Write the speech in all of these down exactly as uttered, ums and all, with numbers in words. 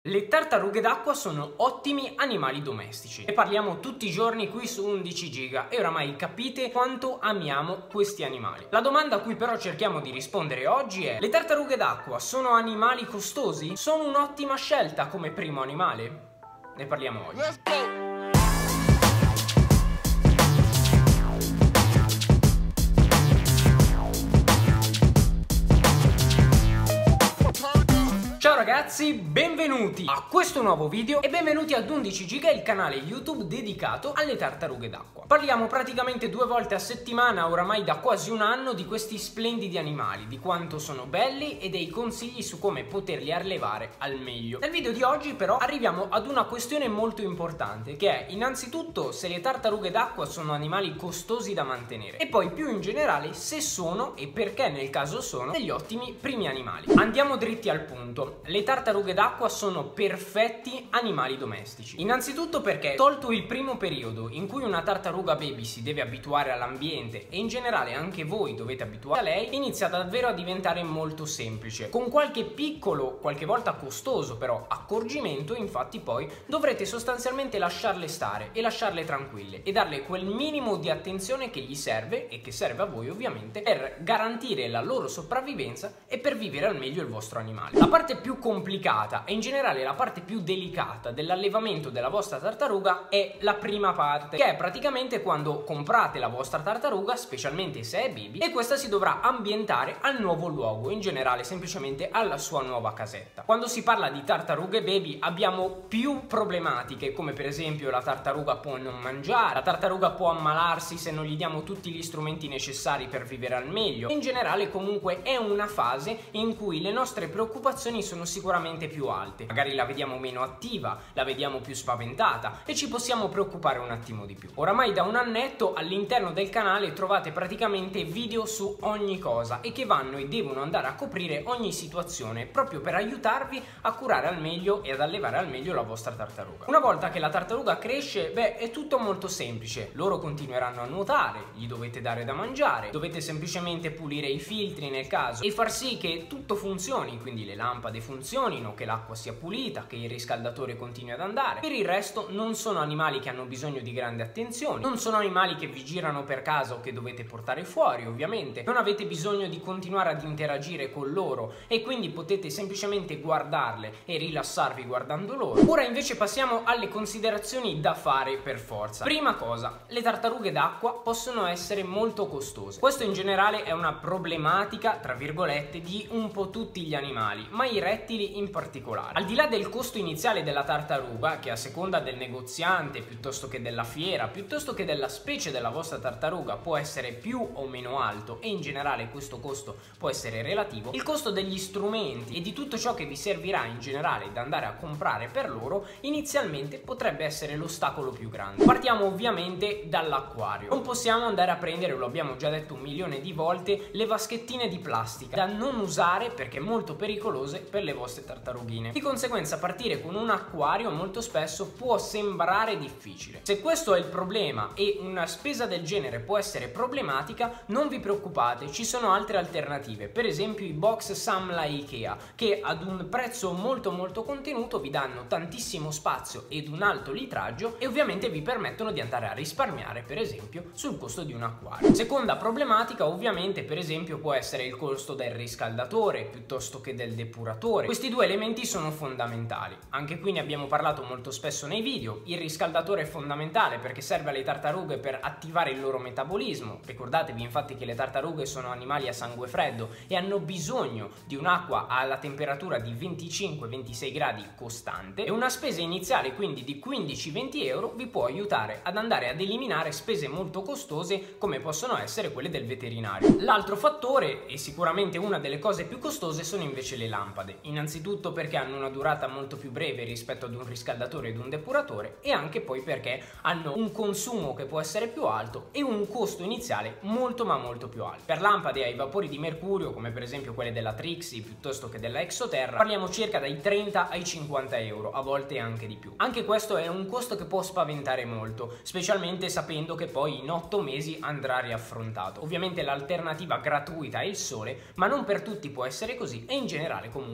Le tartarughe d'acqua sono ottimi animali domestici e parliamo tutti i giorni qui su undici giga e oramai capite quanto amiamo questi animali. La domanda a cui però cerchiamo di rispondere oggi è: le tartarughe d'acqua sono animali costosi? Sono un'ottima scelta come primo animale? Ne parliamo oggi. Let's go. Ciao ragazzi, benvenuti a questo nuovo video e benvenuti ad undici giga, il canale YouTube dedicato alle tartarughe d'acqua. Parliamo praticamente due volte a settimana, oramai da quasi un anno, di questi splendidi animali, di quanto sono belli e dei consigli su come poterli allevare al meglio. Nel video di oggi però arriviamo ad una questione molto importante, che è innanzitutto se le tartarughe d'acqua sono animali costosi da mantenere e poi più in generale se sono e perché nel caso sono degli ottimi primi animali. Andiamo dritti al punto. Le tartarughe d'acqua sono perfetti animali domestici. Innanzitutto perché, tolto il primo periodo in cui una tartaruga baby si deve abituare all'ambiente e in generale anche voi dovete abituare a lei, inizia davvero a diventare molto semplice. Con qualche piccolo, qualche volta costoso però, accorgimento, infatti poi dovrete sostanzialmente lasciarle stare e lasciarle tranquille e darle quel minimo di attenzione che gli serve e che serve a voi ovviamente per garantire la loro sopravvivenza e per vivere al meglio il vostro animale. La parte più complicata e in generale la parte più delicata dell'allevamento della vostra tartaruga è la prima parte, che è praticamente quando comprate la vostra tartaruga, specialmente se è baby, e questa si dovrà ambientare al nuovo luogo, in generale semplicemente alla sua nuova casetta. Quando si parla di tartarughe baby abbiamo più problematiche, come per esempio la tartaruga può non mangiare, la tartaruga può ammalarsi se non gli diamo tutti gli strumenti necessari per vivere al meglio. In generale comunque è una fase in cui le nostre preoccupazioni sono sicuramente più alte, magari la vediamo meno attiva, la vediamo più spaventata e ci possiamo preoccupare un attimo di più. Oramai da un annetto all'interno del canale trovate praticamente video su ogni cosa e che vanno e devono andare a coprire ogni situazione proprio per aiutarvi a curare al meglio e ad allevare al meglio la vostra tartaruga. Una volta che la tartaruga cresce, beh, è tutto molto semplice. Loro continueranno a nuotare, gli dovete dare da mangiare, dovete semplicemente pulire i filtri nel caso e far sì che tutto funzioni, quindi le lampade funzionino, che l'acqua sia pulita, che il riscaldatore continui ad andare. Per il resto non sono animali che hanno bisogno di grande attenzione, non sono animali che vi girano per casa o che dovete portare fuori, ovviamente non avete bisogno di continuare ad interagire con loro e quindi potete semplicemente guardarle e rilassarvi guardando loro. Ora invece passiamo alle considerazioni da fare per forza. Prima cosa, le tartarughe d'acqua possono essere molto costose. Questo in generale è una problematica, tra virgolette, di un po' tutti gli animali, ma i rettili in particolare. Al di là del costo iniziale della tartaruga, che a seconda del negoziante, piuttosto che della fiera, piuttosto che della specie della vostra tartaruga, può essere più o meno alto e in generale questo costo può essere relativo, il costo degli strumenti e di tutto ciò che vi servirà in generale da andare a comprare per loro inizialmente potrebbe essere l'ostacolo più grande. Partiamo ovviamente dall'acquario. Non possiamo andare a prendere, lo abbiamo già detto un milione di volte, le vaschettine di plastica da non usare perché molto pericolose per le vostre tartarughine. Di conseguenza partire con un acquario molto spesso può sembrare difficile. Se questo è il problema e una spesa del genere può essere problematica, non vi preoccupate, ci sono altre alternative, per esempio i box Samla Ikea, che ad un prezzo molto molto contenuto vi danno tantissimo spazio ed un alto litraggio e ovviamente vi permettono di andare a risparmiare per esempio sul costo di un acquario. Seconda problematica ovviamente per esempio può essere il costo del riscaldatore piuttosto che del depuratore. Questi due elementi sono fondamentali. Anche qui ne abbiamo parlato molto spesso nei video. Il riscaldatore è fondamentale perché serve alle tartarughe per attivare il loro metabolismo. Ricordatevi infatti che le tartarughe sono animali a sangue freddo e hanno bisogno di un'acqua alla temperatura di venticinque ventisei gradi costante e una spesa iniziale quindi di quindici venti euro vi può aiutare ad andare ad eliminare spese molto costose come possono essere quelle del veterinario. L'altro fattore e sicuramente una delle cose più costose sono invece le lampade. Innanzitutto perché hanno una durata molto più breve rispetto ad un riscaldatore ed un depuratore e anche poi perché hanno un consumo che può essere più alto e un costo iniziale molto ma molto più alto. Per lampade ai vapori di mercurio come per esempio quelle della Trixie piuttosto che della Exoterra parliamo circa dai trenta ai cinquanta euro, a volte anche di più. Anche questo è un costo che può spaventare molto, specialmente sapendo che poi in otto mesi andrà riaffrontato. Ovviamente l'alternativa gratuita è il sole, ma non per tutti può essere così e in generale comunque avere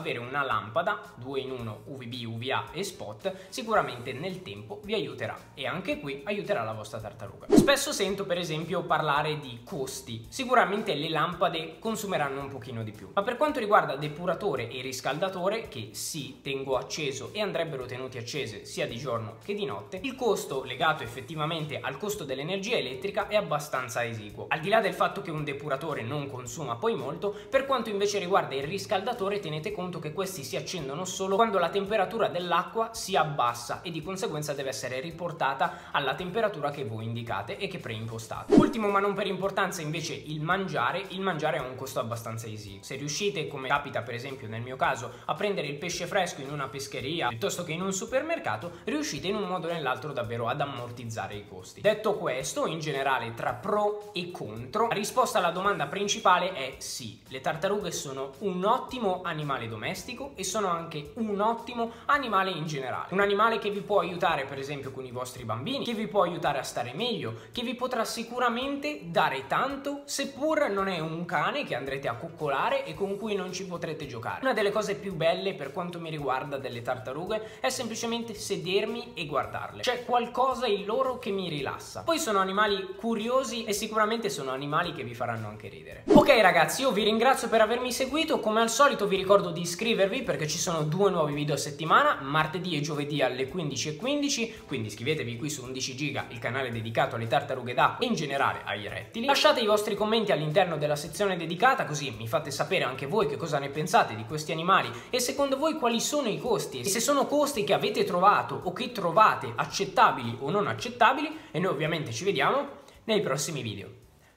sapere una lampada due in uno U V B, U V A e spot sicuramente nel tempo vi aiuterà, e anche qui aiuterà la vostra tartaruga. Spesso sento per esempio parlare di costi. Sicuramente le lampade consumeranno un pochino di più, ma per quanto riguarda depuratore e riscaldatore, che sì, tengo acceso e andrebbero tenuti accese sia di giorno che di notte, il costo legato effettivamente al costo dell'energia elettrica è abbastanza esiguo. Al di là del fatto che un depuratore non consuma poi molto, per quanto invece riguarda il riscaldatore tenete conto che questi si accendono solo quando la temperatura dell'acqua si abbassa e di conseguenza deve essere riportata alla temperatura che voi indicate e che preimpostate. Ultimo ma non per importanza invece il mangiare. Il mangiare ha un costo abbastanza esiguo. Se riuscite, come capita per esempio nel mio caso, a prendere il pesce fresco in una pescheria piuttosto che in un supermercato, riuscite in un modo o nell'altro davvero ad ammortizzare i costi. Detto questo, in generale tra pro e contro, la risposta alla domanda principale è sì, le tartarughe sono un ottimo animale domestico e sono anche un ottimo animale in generale. Un animale che vi può aiutare per esempio con i vostri bambini, che vi può aiutare a stare meglio, che vi potrà sicuramente dare tanto, seppur non è un cane che andrete a coccolare e con cui non ci potrete giocare. Una delle cose più belle per quanto mi riguarda delle tartarughe è semplicemente sedermi e guardarle. C'è qualcosa in loro che mi rilassa. Poi sono animali curiosi e sicuramente sono animali che vi faranno anche ridere. Ok ragazzi, io vi ringrazio per avermi seguito. Come al solito vi ricordo di iscrivervi perché ci sono due nuovi video a settimana, martedì e giovedì alle quindici e quindici, quindi iscrivetevi qui su undici giga, il canale dedicato alle tartarughe d'acqua e in generale ai rettili. Lasciate i vostri commenti all'interno della sezione dedicata, così mi fate sapere anche voi che cosa ne pensate di questi animali e secondo voi quali sono i costi, e se sono costi che avete trovato o che trovate accettabili o non accettabili, e noi ovviamente ci vediamo nei prossimi video.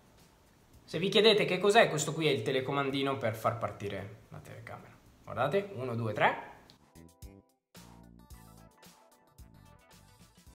Se vi chiedete che cos'è, questo qui è il telecomandino per far partire la telecamera. Guardate, uno, due, tre.